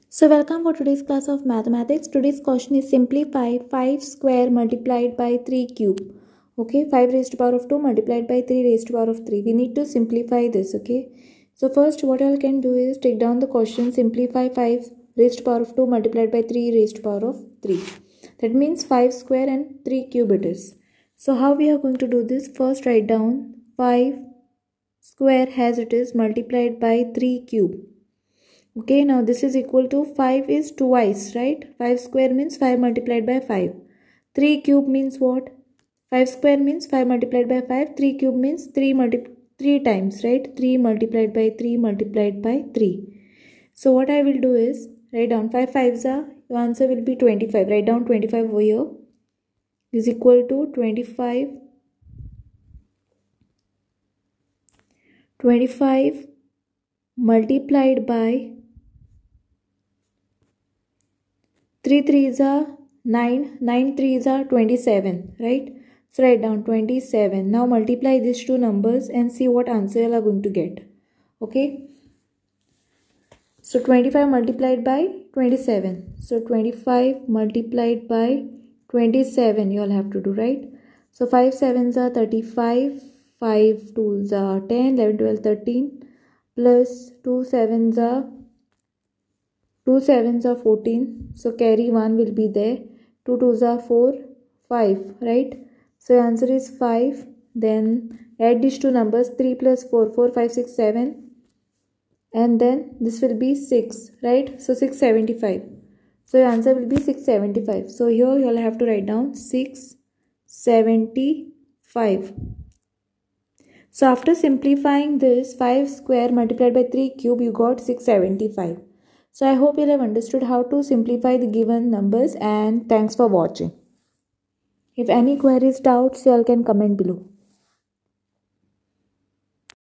So welcome for today's class of mathematics. Today's question is simplify 5 square multiplied by 3 cube. Okay, 5 raised to power of 2 multiplied by 3 raised to power of 3. We need to simplify this, okay. So first what I can do is take down the question, simplify 5 raised to power of 2 multiplied by 3 raised to power of 3. That means 5 square and 3 cube it is. So how we are going to do this? First write down 5 square as it is multiplied by 3 cube. Okay, now this is equal to 5 is twice, right? 5 square means 5 multiplied by 5. 3 cube means what? 5 square means 5 multiplied by 5. 3 cube means 3 times, right? 3 multiplied by 3 multiplied by 3. So what I will do is write down 5 5s are, your answer will be 25. Write down 25 over here is equal to 25 multiplied by 3 3s are 9, 9 3s are 27, right? So write down 27. Now multiply these two numbers and see what answer you are going to get. Okay. So 25 multiplied by 27. So 25 multiplied by 27 you all have to do, right? So 5 7s are 35, 5 2s are 10, 11 12 13 plus 2 7s are 14, so carry 1 will be there. 2 2s are 4, 5, right? So answer is 5. Then add these two numbers, 3 plus 4, 4 5 6 7, and then this will be 6, right? So 675. So your answer will be 675. So here you all have to write down 675. So after simplifying this, 5 square multiplied by 3 cube, you got 675. So I hope you have understood how to simplify the given numbers, and thanks for watching. If any queries, doubts, you all can comment below.